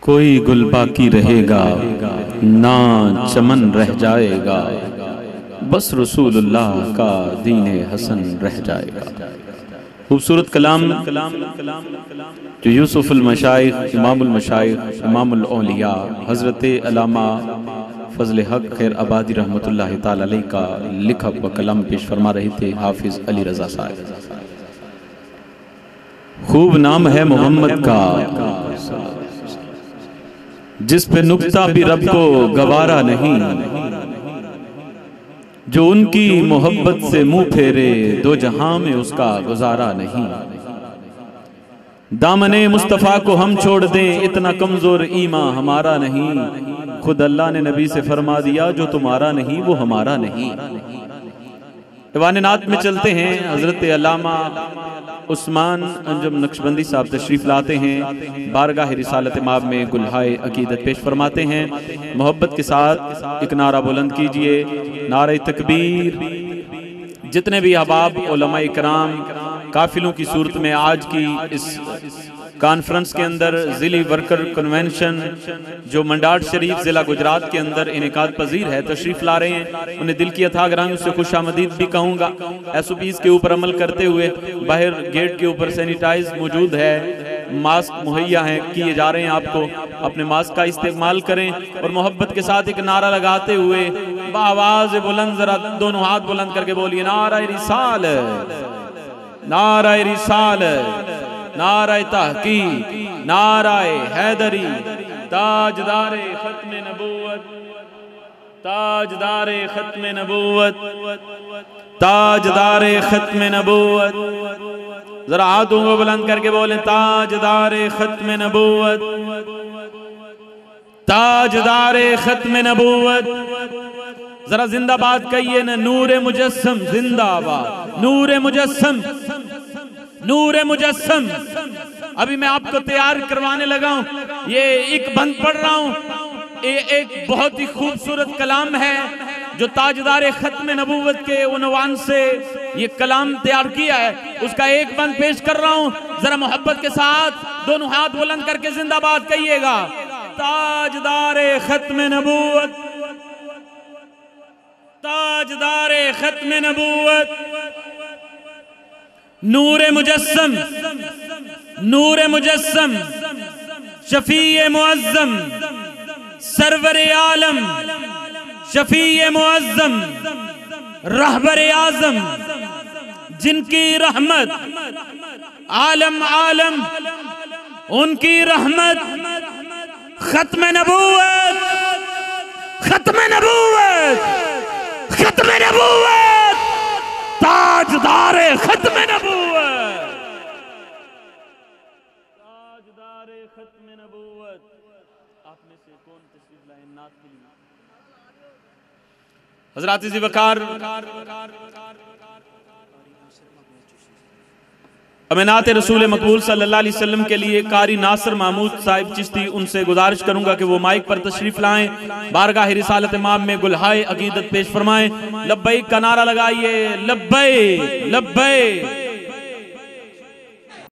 कोई गुल बाकी रहेगा ना चमन रह जाएगा, बस रसूलुल्लाह का दीने हसन रह जाएगा। खूबसूरत कलाम जो यूसुफुल मशाइख, इमामुल मशाइख, इमामुल औलिया हज़रत अल्लामा फजल हक खैर आबादी रहमतुल्लाह ताला अलैह का लिखा व कलाम पेश फरमा रहे थे हाफिज अली रजा साहब। खूब नाम है मोहम्मद का जिस पे नुक्ता भी रब को गवारा नहीं, जो उनकी मोहब्बत से मुंह फेरे दो जहां में उसका गुजारा नहीं। दामने मुस्तफ़ा को हम छोड़ दें इतना कमजोर ईमान हमारा नहीं, खुद अल्लाह ने नबी से फरमा दिया जो तुम्हारा नहीं वो हमारा नहीं। दीवान नात में चलते हैं, हजरत अल्लामा उस्मान अंजुम नक्शबंदी साहब तशरीफ लाते हैं, बारगाह रिसालत माब में गुलहाए अकीदत पेश फरमाते हैं। मोहब्बत के साथ एक नारा बुलंद कीजिए, नारे तकबीर। जितने भी अहबाब उलमा इकराम काफिलों की सूरत में आज की इस कॉन्फ्रेंस के अंदर जिली वर्कर कन्वेंशन जो मंडाट शरीफ जिला गुजरात के अंदर इनेकाद पजीर है तशरीफ ला रहे हैं, उन्हें दिल की अथाह गरामी से खुशामदीद भी कहूँगा। SOPs के ऊपर अमल करते हुए बाहर गेट के ऊपर सैनिटाइज मौजूद है, मास्क मुहैया हैं किए जा रहे हैं, आपको अपने मास्क का इस्तेमाल करें और मोहब्बत के साथ एक नारा लगाते हुए आवाज बुलंद जरा दोनों हाथ बुलंद करके बोलिए, नारा रिसाल, नारा रिसाल, नारा तहकीक, नारा हैदरी, ताजदारे खत्म नबूवत, ताजदारे खत्म नबूवत, ताजदारे खत्म नबूवत। जरा हाथों को बुलंद करके बोले, ताजदारे खत्म नबूवत, ताजदारे खत्म नबूवत। जरा जिंदाबाद कहिए ना, नूरे मुजस्सम जिंदाबाद, नूरे मुजस्सम, नूरे मुजस्सम। अभी मैं आपको तैयार करवाने लगा हूं, ये एक बंद पढ़ रहा हूं, ये एक बहुत ही खूबसूरत कलाम है जो ताजदारे खत्म नबूवत के उन्वान से ये कलाम तैयार किया है, उसका एक बंद पेश कर रहा हूं। जरा मोहब्बत के साथ दोनों हाथ बुलंद करके जिंदाबाद कहिएगा, ताजदारे खत्म नबूवत, ताजदारे खत्म नबूवत। नूरे मुजस्सम, नूरे मुजस्सम, शफीए मुअज्जम, सरवरे आलम, शफीए मुअज्जम, रहबरे आजम, जिनकी रहमत आलम आलम, उनकी रहमत खत्म नबूवत, खत्म नबूवत, खत्म नबूवत, ताजदारे खत्म नबूवत, ताजदारे खत्म नबूवत। आप में से कौन तशरीफ लाए नात के लिए? हजरात ज़िवकार अमीनात रसूल मकबूल सल्लल्लाहु अलैहि वसल्लम के लिए कारी नासिर महमूद साहिब चिश्ती, उनसे गुजारिश करूंगा कि वो माइक पर तशरीफ लाएं, बारगाह रिसालत माब में गुलहाए अकीदत पेश फरमाएं। लब्बैक का नारा लगाइए, लब्बैक लब्बैक।